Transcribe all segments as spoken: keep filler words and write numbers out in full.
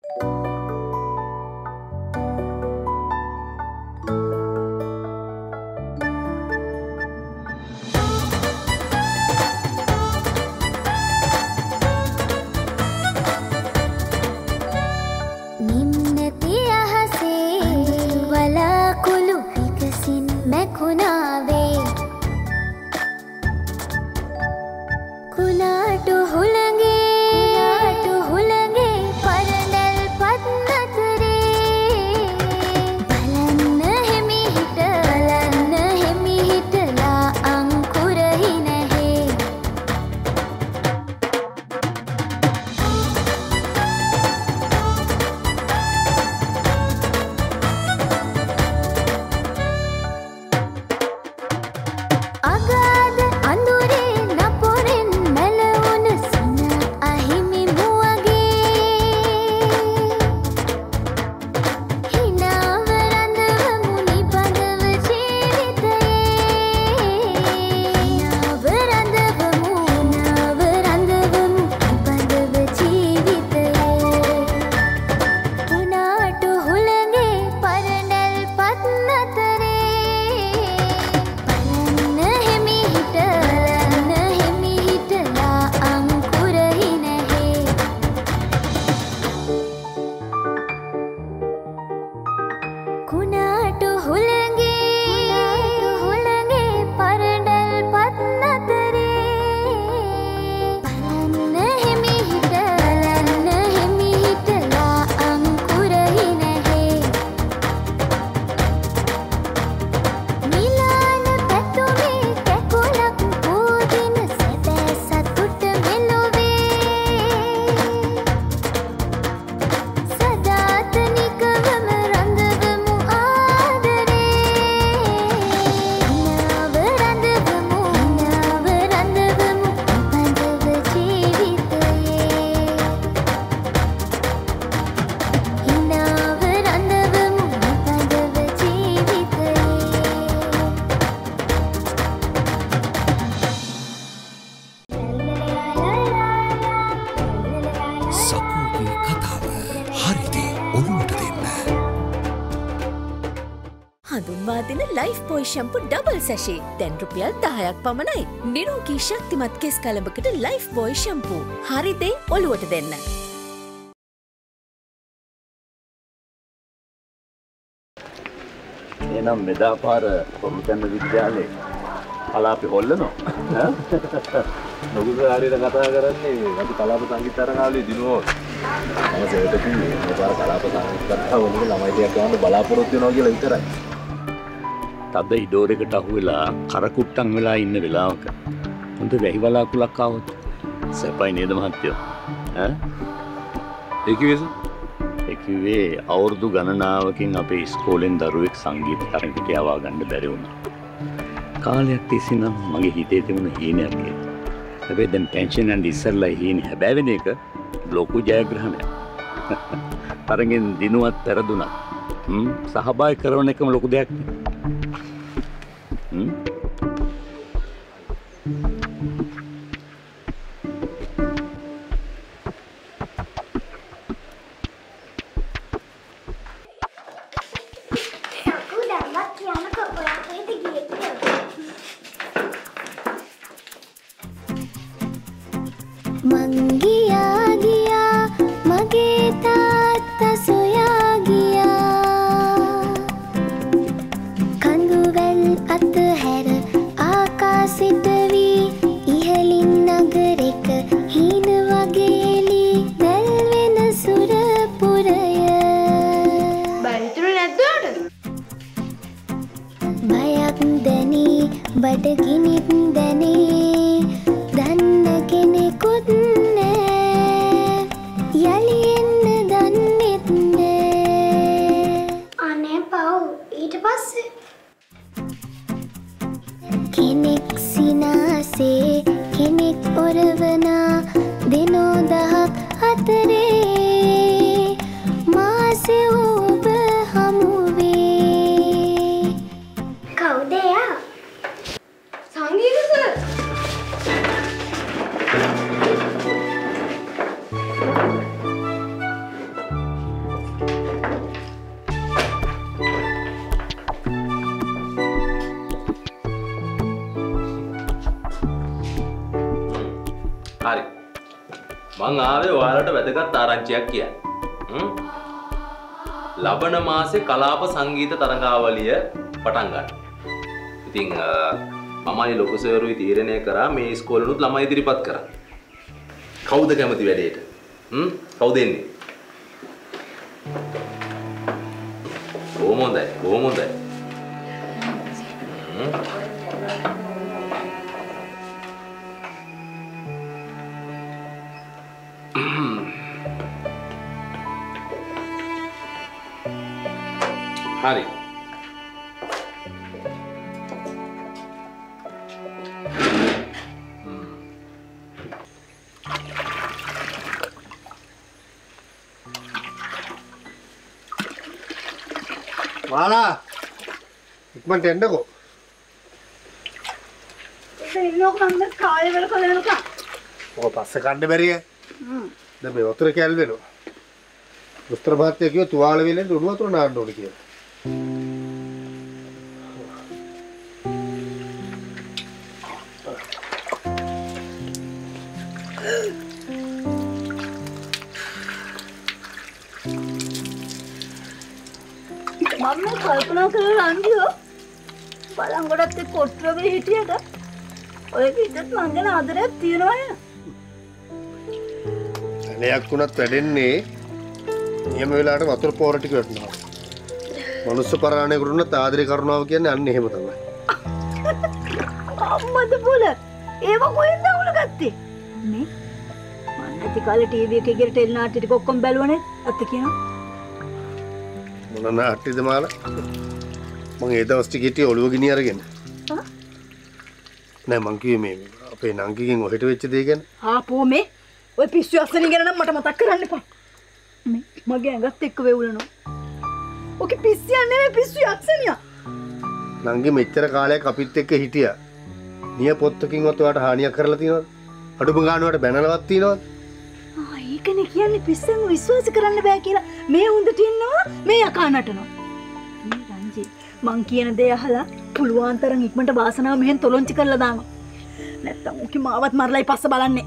Life boy shampoo double sachet දැන් රුපියල් දහයක් පමණයි. නිරෝගී ශක්තිමත් කෙස් කලඹකට लाइफ बॉय शैम्पू. හරි දේ ඔලුවට දෙන්න. එනම් මෙදා පාර කොමුතැන්න විද්‍යාලේ කලාපේ හොල්ලනවා. ඈ? නොගුරු හරියට කතා කරන්නේ අපි කලාප සංගීත තරගාවලියේ දිනුවෝ. මම සෙවට කිව්වේ මේ පාර කලාප සංගීත තරගාවලියේ ළමයි ටිකක් ගන්න බලාපොරොත්තු වෙනවා කියලා විතරයි. තද ඉඩෝරයකට අහුවෙලා කරකුට්ටම් වෙලා ඉන්න වෙලාවක හොඳ වැහි වලාකුලක් ආවොත් සැපයි නේද මහත්තයෝ? ඈ? ඒ කිව්වේද? ඒ කිව්වේ අවුරුදු ගණනාවකින් අපේ ඉස්කෝලෙන් දරුවෙක් සංගීත තරඟයට යවා ගන්න බැරි වුණා. කාලයක් තිස්සේ නම් මගේ හිතේ තිබුණ හීනයක් ඒක. හැබැයි දැන් ටෙන්ෂන් and ඉස්සරලා හීනේ හැබැයි වෙන එක ලොකු ජයග්‍රහණයක්. තරගෙන් දිනුවත් පෙරදුනත් හ්ම් සහභාගී කරන එකම ලොකු දෙයක් නේ. Hmm? මං ආවේ ඔයාලට වැදගත් ආරංචියක් කියන්න. හ්ම්. ලබන මාසේ කලාප සංගීත තරඟාවලිය පටන් ගන්න. ඉතින් මමයි ලොකු සර්රුයි තීරණය කරා මේ ඉස්කෝලේනුත් ළමයි ඉදිරිපත් කරා. කවුද කැමති වැඩේට? හ්ම් කවුද එන්නේ? බොහොම හොඳයි. බොහොම හොඳයි. හ්ම්. හරි. Mana? Ikman tenda kok. Ini kan kaya berapa lama kan? Oh pas sekande beri ya. Dan me waktu rekal bero. Dokter bahatnya kyo tuwal belen dulu atau naan dulu kyo. Mama kalpana කරලා අන්දියෝ බලන් ගොඩක් එක්ක ඔට්ටුවේ හිටියට ඔය කිට්ටත් මං ගැන ආදරයක් තියෙනවා නේ. අනේයක් උනත් වැඩෙන්නේ නියම වෙලාවට වතුර පොර ටික වටනවා. මනුස්ස පරාණේ කරුණත් ආදරේ කරනවා කියන්නේ අන්න එහෙම තමයි. අම්මද බුල ඒව කොහෙන්ද උල ගත්තේ? මේ මං නැති කාලේ ටීවී එකේ ගිර ටෙලි නාට්‍ය ටික ඔක්කොම බැලුවනේ අත්ති කියනවා. මොන නාට්‍යද මාලා? මං ඒ දවස් ටික හිටියේ ඔළුව ගිනි අරගෙන. හා? නෑ මං කිව්වේ මේ අපේ නංගිගෙන් ඔහෙට වෙච්ච දේ ගැන. ආපෝ මේ ඔය පිස්සු අස්සනින් ගැන නම් මට මතක් කරන්න එපා. මේ මගේ ඇඟත් එක්ක වෙවුලනවා. ඔකේ පිස්සියක් නෙමෙයි පිස්සු යක්ෂණියා. නංගි මෙච්චර කාලයක් අපිත් එක්ක හිටියා. නිය පොත්තකින්වත් ඔයාට හානියක් කරලා තියෙනවද? අඩුම ගානුවට බැනලවත් තියෙනවද? ආ ඒකනේ කියන්නේ පිස්සන් විශ්වාස කරන්න බෑ කියලා. මේ හොඳට ඉන්නවා මේ යකා නටනවා. මේ රංජි මං කියන දේ අහලා පුළුවන් තරම් ඉක්මනට වාසනාව මෙහෙන් තොලොංචි කරලා දානවා. නැත්තම් උකි මාවත් මරලයි පස්ස බලන්නේ.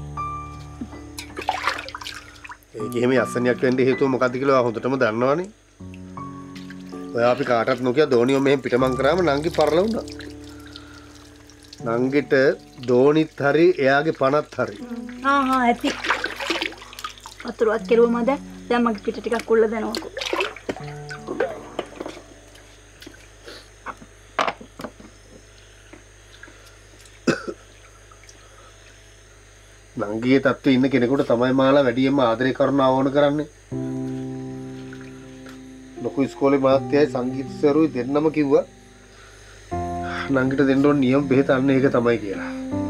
ඒක එහෙම යස්සනියක් වෙන්න හේතුව මොකද්ද කියලා ඔයා හොඳටම දන්නවනේ. ඔයා අපි කාටවත් නොකිය දෝනියෝ මෙහෙන් පිටමන් කරාම නංගි පරල වුණා. නංගිට දෝනිත් හරි එයාගේ පණත් හරි. ආ හා ඇති. වතුරවත් කෙරුවමද? දැන් මගේ පිට ටිකක් කුල්ල දෙනවකෝ. නංගියේ තත්ත්වයේ ඉන්න කෙනෙකුට තමයි මාලා වැඩියෙන්ම ආදරේ කරනවා ඕන කරන්නේ. ලොකු ඉස්කෝලේ මාත්‍යයි සංගීත සරුයි දෙන්නම කිව්වා නංගිට දෙන්න ඕන නියම බෙහෙත අන්න ඒක තමයි කියලා.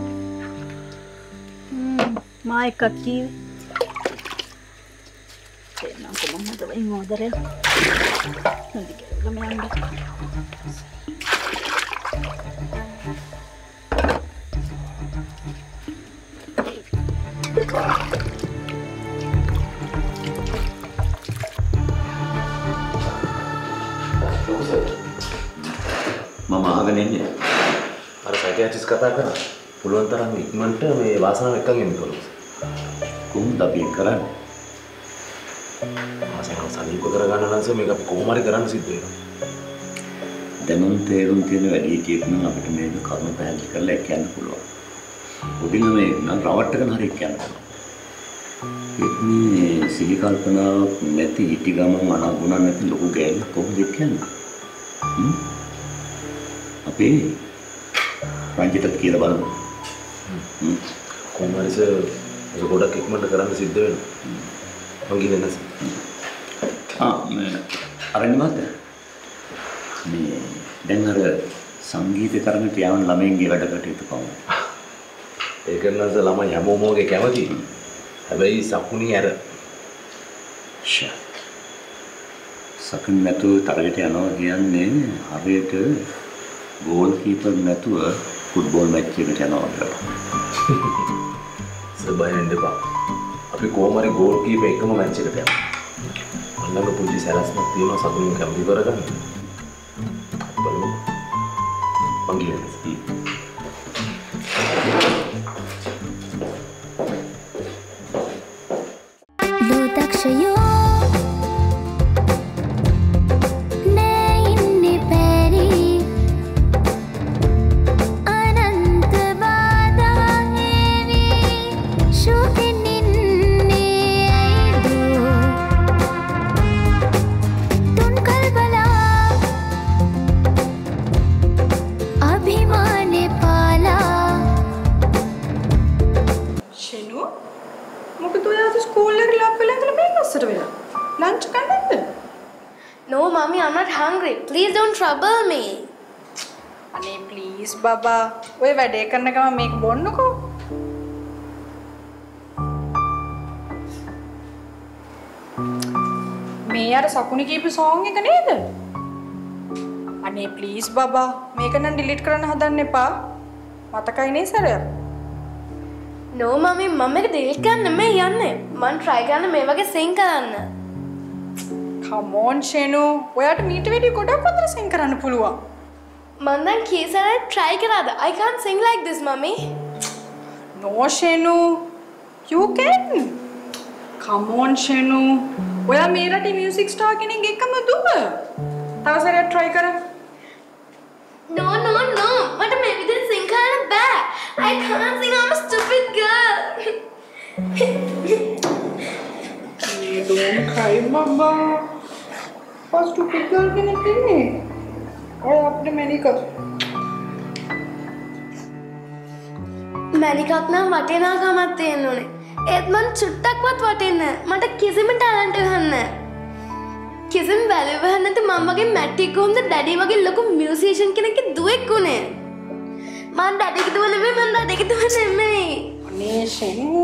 හ්ම් මා එකක් කීවේ. එන්නම් කොහොමද වෙයි මොදරේ? නන්දි කියලා මම යන්න. මම අහගෙන ඉන්නේ. අර සයිකියාට්‍රිස්ට් කතා කරා. පුළුවන් තරම් ඉක්මනට මේ වාසනාව එක්කන් එන්න කොහොමද? කොහොමද අපි කරන්නේ? වාසනාව සනීප කරගන්න නම් මේක අපි කොහොම හරි කරන්න සිද්ධ වෙනවා. දැනුම් තේරුම් තියෙන වැඩි හිටියෙක් නම් අපිට මේක කරුණු පැහැදිලි කරලා කියන්න පුළුවන්. උඩින් මේ නම් රවට්ටගෙන හරි කියන්න පුළුවන්. මේ සිහි කල්පනාවක් නැති හිටි ගමන් අනගුණ නැති ලොකු ගෑණි කොහොමද කියන්නේ? හ්ම් අපේ රංජිතත් කියලා බලමු. හ්ම් කොහොමද ඒක ගොඩක් ඉක්මනට කරන්න සිද්ධ වෙනවා. මං කියන්නේ ආ මේ අරන් මත මේ දැන් අර සංගීත තරඟට යන ළමයින්ගේ වැඩ කටයුතු කොහොමද? ඒක නේද ළමයි හැමෝම ඔගේ කැමති. හැබැයි සකුණි ඇර ෂා සකුන් නැතුව තරගයට යනවා කියන්නේ හරියට ගෝල් කීපර් නැතුව ෆුට්බෝල් මැච් එකකට යනවා වගේ. සබයන් දෙපා. අපි කොහොම හරි ගෝල් කීපර් එකම මැච් එකට යනවා. අල්ලඟ පුංචි සැලැස්මක් තියෙනවා සකුණි කැමති කරගන්න. බලමු. මං කියන්නේ. ආකාශයෝ නෑ ඉන්නේ පැරි අනන්ත බාධා හේවි ශෝකෙන් ඉන්නේ ඇයිදෝ තුන් කල්බලා අභිමානේ පාලා ශෙනු මොකද ඔයා අද ස්කූල් එකේ ලබ් වෙලා ඉඳලා මේ අස්සට වෙලා ලන්ච් කන්නද? No mommy, I'm not hungry. Please don't trouble me. අනේ ප්ලීස් බබා ඔය වැඩේ කරන ගමන් මේක බොන්නකෝ. මේ අර සකුණි කීප සෝං එක නේද? අනේ ප්ලීස් බබා මේක නම් ඩිලීට් කරන්න හදන්න එපා. මතකයි නේ සර්? No mommy, මම එක delete කරන්න මේ යන්නේ. මම try කරන්න මේ වගේ sing කරන්න. Come on ෂෙනු ඔයාට මීට වැඩි ගොඩක් අතර sing කරන්න පුළුවන්. මම දැන් කීසරේ try කරාද? I can't sing like this mommy. No ෂෙනු you can. Come on ෂෙනු ඔයා මේ රටේ music star කෙනෙක් එක්කම දුව. තව සැරයක් try කරන්න. No no no. මට මේ විදිහට sing කරන්න බෑ. I can't sing. I'm a stupid girl. Don't cry mama. First to pick girl කෙනෙක් ඉන්නේ. ඔය අපිට මැනිකක්. මැනිකක් නම් වටිනාකමක් තියෙන්න ඕනේ. ඒත් මං චුට්ටක්වත් වටින්නේ නැහැ. මට කිසිම ටැලන්ට් එකක් නැහැ. කිසිම වැලියු එකක් නැති මම වගේ මැට්ටික් කොහොමද ඩැඩි වගේ ලොකු මියුසිෂියන් කෙනෙක්ගේ දුවෙක් උනේ. මං ඩැඩිගේ දුව නෙමෙයි මං ඩැඩිගේ දුව නෙමෙයි. අනේ ෂෙනු.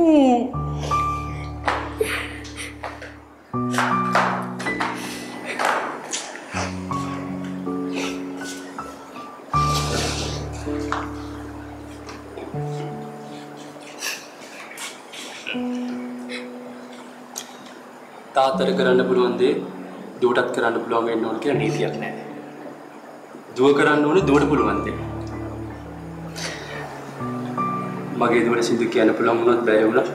තාත්තට කරන්න පුළුවන් දේ දුවටත් කරන්න පුළුවන් වෙන්න ඕන කියලා නීතියක් නැහැ. දුව කරන්න ඕනේ දුවට පුළුවන් දේ. මගේ දුවට සිද්ධ කියන්න පුළුවන් වුණත් බැහැ වුණත්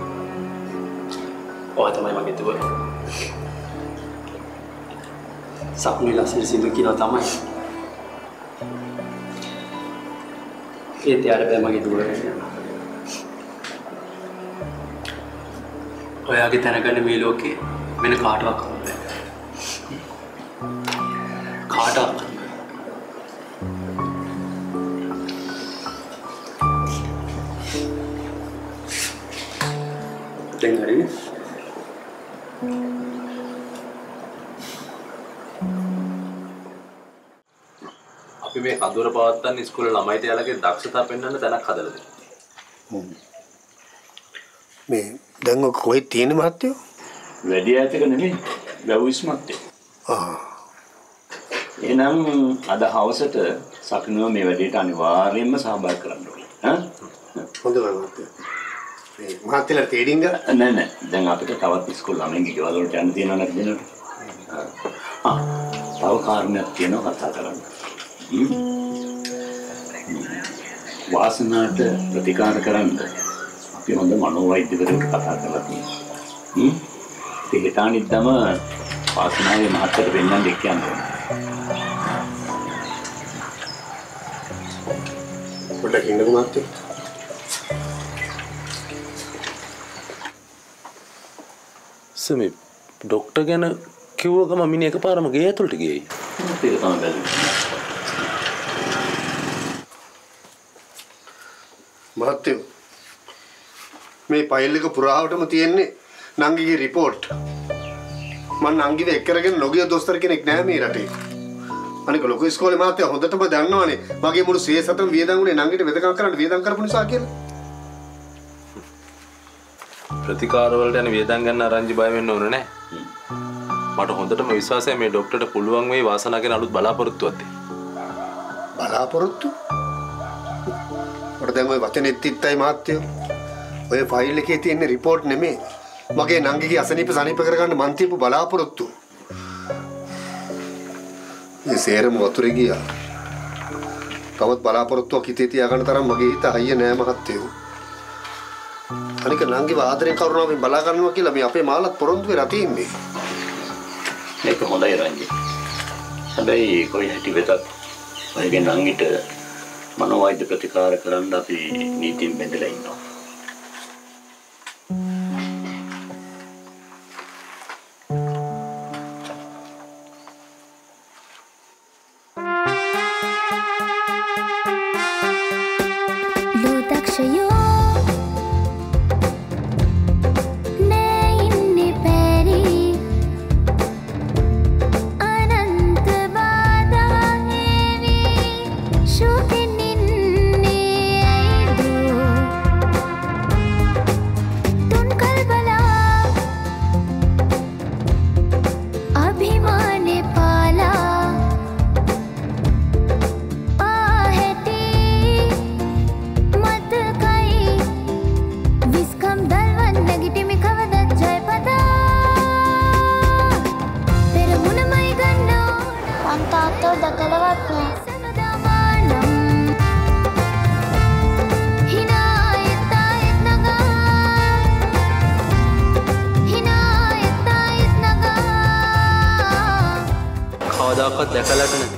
ඔයා තමයි මගේ දුව. සක්මුයි ලස්සන සිද්ධ කියනවා තමයි. ඒත් යාර බෑ මගේ දුව. ඔයාගේ තැනගන්න මේ ලෝකේ වෙන කාටවත් කරන්න බෑ. කාටවත් දැන් හරිනේ. අපි මේ කඳවුර පවත්තන්න ඉස්කෝලේ ළමයිට යාලගේ දක්ෂතා පෙන්වන්න තැනක් හදලා දෙනවා. මේ දැන් ඔක කොහෙද තියෙන්නේ මහත්තයෝ? වැඩි ඈතක නෙමෙයි වැව්විස් මත්තේ. ආ. එහෙනම් අද හවසට සකිනුව මේ වැඩේට අනිවාර්යයෙන්ම සහභාගී කරන්න ඕනේ. ඈ? හොඳයි මහත්තයෝ. මේ මහත්තයලා ට්‍රේඩින්ග් කරා? නෑ නෑ. දැන් අපිට තවත් ඉස්කෝල ළමයින්ගේ ගෙවල් වලට යන්න තියෙනවා නේද දෙන්නට? ආ. තව කාරණයක් තියෙනවා කතා කරන්න. වාසනාවට ප්‍රතිකාර කරන්න අපි හොඳ මනෝවෛද්‍යවරයෙක් කතා කරලා තියෙනවා. හ්ම්. ඒ හිතානිද්දම වාසනාවේ මහත්තයට වෙන්නන් දෙක් යනවා. පොඩ්ඩක් ඉන්නකෝ මහත්තයෝ. සමි ડોක්ටර් ගැන කිව්ව ගම මිනිහ එකපාරම ගේ ඇතුළට ගියයි. ඒක තමයි බැලුවේ. මහත්තයෝ මේ ෆයිල් එක පුරාවටම තියෙන්නේ නංගිගේ රිපෝට්. මම නංගිව එක් කරගෙන නොගිය දොස්තර කෙනෙක් නෑ මේ රටේ. අනික ලොකු ඉස්කෝලේ මහත්තයා හොඳටම දන්නවනේ මගේ මුළු සියසතම වියදම් උනේ නංගිට වෙදකම් කරන්න වියදම් කරපු නිසා කියලා. ප්‍රතිකාර වලට යන වියදම් ගන්න අරංජි බය වෙන්න ඕන නෑ. මට හොඳටම විශ්වාසයි මේ ડોක්ටර්ට පුළුවන් වෙයි වාසනාවගෙන අලුත් බලාපොරොත්තුවක් දෙන්න. බලාපොරොත්තු? මට දැන් ওই වචනේත් තිත්තයි මහත්තයෝ. ඔය ෆයිල් එකේ තියෙන රිපෝට් නෙමෙයි. මගේ නංගිගේ අසනීප සනීප කරගන්න මන් තියපු බලාපොරොත්තු. මේ සේරම වතුරේ ගියා. තවත් බලාපොරොත්තුවක් හිතේ තියාගන්න තරම් මගේ හිත හයිය නෑ මහත්තයෝ. අනික නංගිව ආදරෙන් කරුණාවෙන් බලා ගන්නවා කියලා මේ අපේ මාලත් පොරොන්දු වෙලා තියෙන්නේ. ඒක හොඳයි රංජි. හැබැයි කොයි හැටි වෙතත් ඔයගේ නංගිට මනෝවෛද්‍ය ප්‍රතිකාර කරන්න අපි නීතියෙන් බැඳලා ඉන්නවා. කවදාකවත් දැකලාට නැති.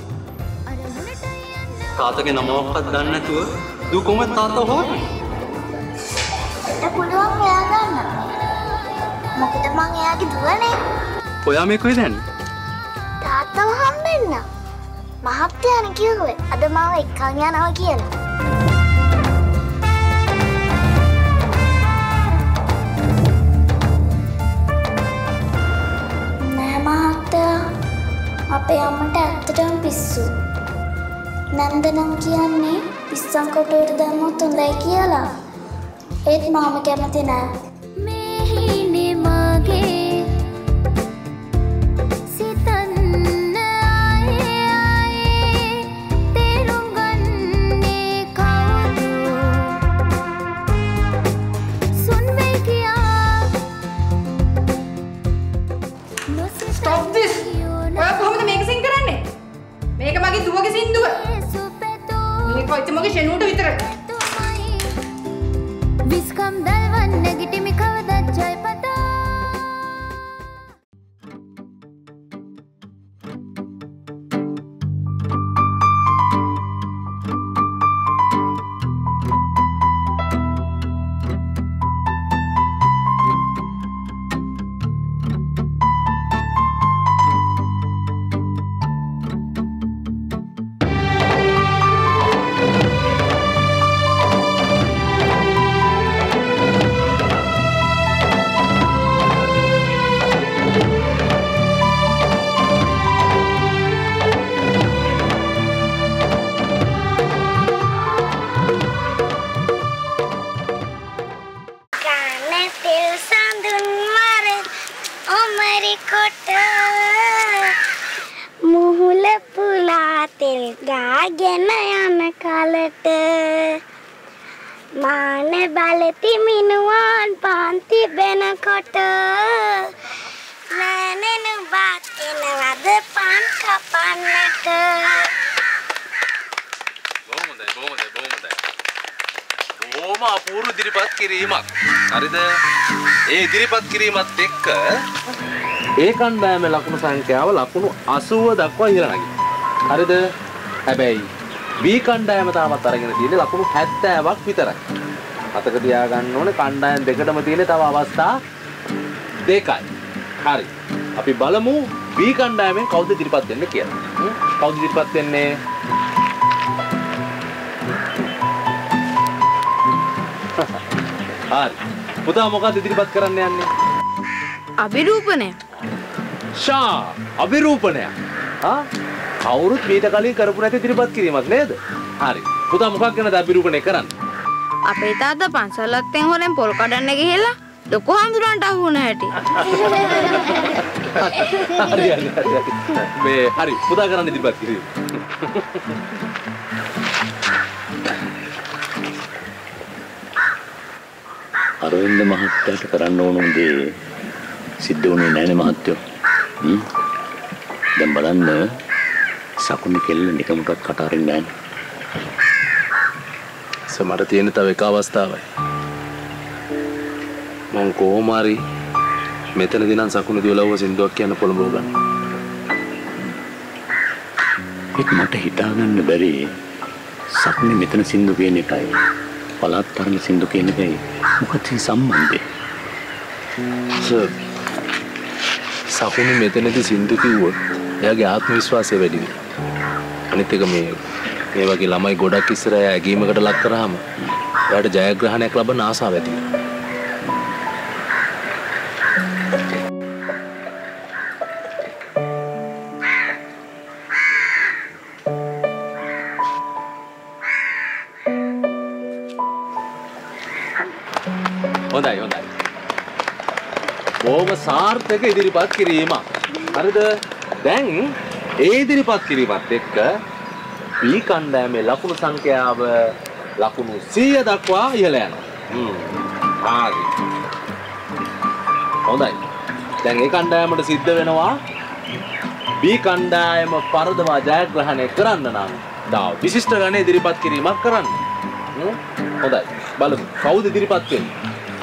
තාත්තගේ නමක්වත් දන්නේ නැතුව දු කොහොමද තාත්තා හොයන්නේ? ඒක පුළුවන් එයා ගන්න. මොකද මං එයාගේ දුවනේ. ඔයා මේ කොහෙද යන්නේ? තාත්තව හම්බෙන්න. මහත්තයානේ කිව්වේ අද මාව එක්කන් යනවා කියලා. නෑ මහත්තයා. අපේ අම්මට ඇත්තටම පිස්සු. නන්දනම් කියන්නේ පිස්සන් කොටුවට දැම්මොත් හොඳයි කියලා. ඒත් මාම කැමති නෑ. මෙහිනේ මගේ සිතන්න ආයේ ආයේ තේරුම් ගන්නේ කවුද? සුන් වෙයි කියා. Stop this! ඔයා කොහොමද මේක සින් කරන්නේ? මේක මගේ දුවගේ සින්දුව. මේක ඔච්චර මගේ ෂෙනුවට විතරයි. විස්කම් දල්වන් නැගිටිමි කවදත් ජයපතා. මුහුල පුලා තෙල් ගාගෙන යන කලට මාන බලති මිනුවන් පාන්ති බෙනකොට නෑනෙන බාත් එනවද පාන් කපන්නට. බොහොම හොඳයි බොහොම හොඳයි බොහොම හොඳයි. බොහොම අපූර්ව ඉදිරිපත් කිරීමක්. හරිද? ඒ ඉදිරිපත් කිරීමත් එක්ක ඒ කණ්ඩායමේ ලකුණු සංඛ්‍යාව ලකුණු අසූව දක්වා ඉහළ නැගිටිනවා. හරිද? හැබැයි B කණ්ඩායම තාමත් අරගෙන තියෙන්නේ ලකුණු හැත්තෑවක් විතරයි. අතක තියාගන්න ඕනේ කණ්ඩායම් දෙකටම තියෙන්නේ තව අවස්ථා දෙකයි. හරි. අපි බලමු B කණ්ඩායමෙන් කවුද ඉදිරිපත් වෙන්නේ කියලා. කවුද ඉදිරිපත් වෙන්නේ? හරි. පුතා මොකක්ද ඉදිරිපත් කරන්න යන්නේ? අභිරූපණය. ෂා අභිරූපණය. හා කවුරුත් මීට කලින් කරපු නැති ඉදිරිපත් කිරීමක් නේද? හරි. පුතා මොකක් ගැනද අභිරූපණය කරන්නේ? අපේ තාත්තා පන්සලත්තෙන් හොරෙන් පොල් කඩන්න ගිහිල්ලා ලොකු හඳුරන්ට අහු වුණ හැටි. හරි හරි හරි. මේ හරි පුතා කරන්න ඉදිරිපත් කිරීම. අරවින්ද මහත්තයාට කරන්න ඕන දේ සිද්ධ වුණේ නැහැ මහත්තයෝ. හ්ම්. දැන් බලන්න සකුණි කෙල්ල නිකමටවත් කට අරින්නේ නැහැ. සමහර තියෙන තව එක අවස්ථාවයි. මම කොහොම හරි මෙතනදී නම් සකුණු දිවලව සින්දුවක් කියන්න පොළඹව ගන්න. ඒක මට හිතාගන්න බැරි. සකුනේ මෙතන සින්දු කියන එකයි පළාත් තරණ සින්දු කියන එකයි මොකක්ද සම්බන්ධය? සර් සකුනේ මෙතනදී සින්දු කිව්වොත් එයාගේ ආත්ම විශ්වාසය වැඩි වෙනවා. අනිත් එක මේ මේ වගේ ළමයි ගොඩක් ඉස්සර එයා ඇගීමකට ලක් කරාම එයාට ජයග්‍රහණයක් ලබන්න ආසාව ඇති වෙනවා. හොඳයි හොඳයි. බොහොම සාර්ථක ඉදිරිපත් කිරීම. හරිද? දැන් ඒ ඉදිරිපත් කිරීමත් එක්ක B කණ්ඩායමේ ලකුණු සංඛ්‍යාව ලකුණු සීය දක්වා ඉහළ යනවා. හ්ම්. හරි. හොඳයි. දැන් ඒ කණ්ඩායමට සිද්ධ වෙනවා B කණ්ඩායම පරදවා ජයග්‍රහණය කරන්න නම් තා විශිෂ්ට ගණන ඉදිරිපත් කිරීමක් කරන්න. හ්ම්. හොඳයි. බලමු. කවුද ඉදිරිපත් වෙන්නේ?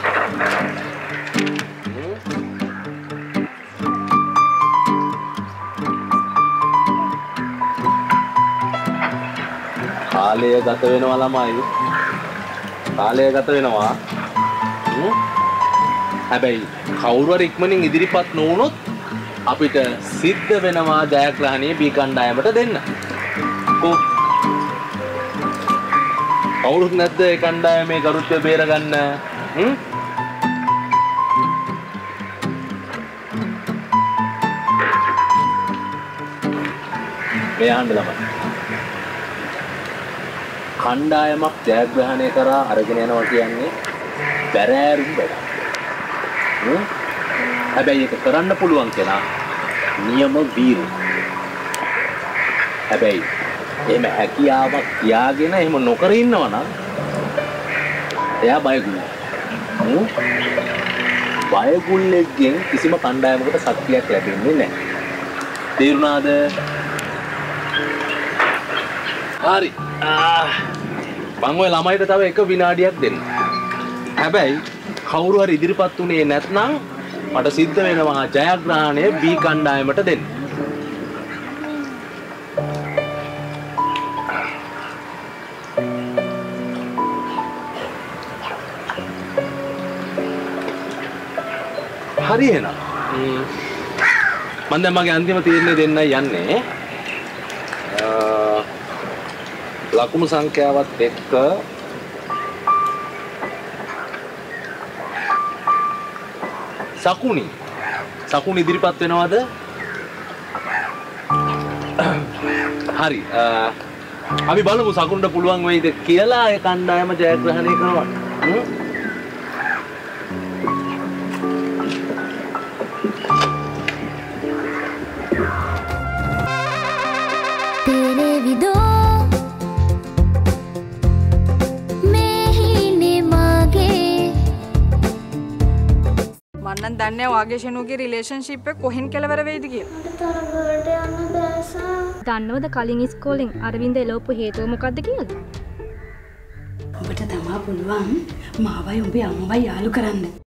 කාලය ගත වෙනවා ළමයි. කාලය ගත වෙනවා. හැබැයි කවුරු හරි ඉක්මනින් ඉදිරිපත් නොවුනොත් අපිට සිද්ධ වෙනවා ජයග්‍රහණය B කණ්ඩායමට දෙන්න. කො කවුරුත් නැද්ද ඒ කණ්ඩායමේ ගරුත්වය බේරගන්න? හ්ම්? මේ අහන්න ළමයි. කණ්ඩායමක් ජයග්‍රහණය කරා අරගෙන යනවා කියන්නේ බැරෑරුම් වැඩක්. හ්ම්? හැබැයි ඒක කරන්න පුළුවන් කෙනා නියම වීරු. හැබැයි එහෙම හැකියාවක් තියාගෙන එහෙම නොකර ඉන්නවා නම් එයා බයගුල්ල. හ්ම්? බයගුල්ලෙක්ගෙන් කිසිම කණ්ඩායමකට ශක්තියක් ලැබෙන්නේ නැහැ. තේරුණාද? හරි. ආ මම ඔය ළමයිට තව එක විනාඩියක් දෙන්න. හැබැයි කවුරු හරි ඉදිරිපත් උනේ නැත්නම් මට සිද්ධ වෙනවා ජයග්‍රහණය B කණ්ඩායමට දෙන්න. හරි එහෙනම්. මම දැන් මගේ අන්තිම තීරණය දෙන්නයි යන්නේ. ලකුණු සංඛ්‍යාවත් එක්ක සකුණි සකුණි ඉදිරිපත් වෙනවද? හරි. අපි බලමු සකුණට පුළුවන් වෙයිද කියලා ඒ කණ්ඩායම ජයග්‍රහණය කරනවා. මන්නම් දන්නේ වාගේ ෂෙනුගේ රිලේෂන්ෂිප් එක කොහෙන් කෙලවර වෙයිද කියලා. මට තරගවලට යන්න බෑසා. දන්නවද කලින් ඉස්කෝලෙන් අරවින්ද එළවපු හේතුව මොකද්ද කියලා? ඔබට තමා පුළුවන් මාවයි උඹේ අම්මවයි යාළු කරන්න.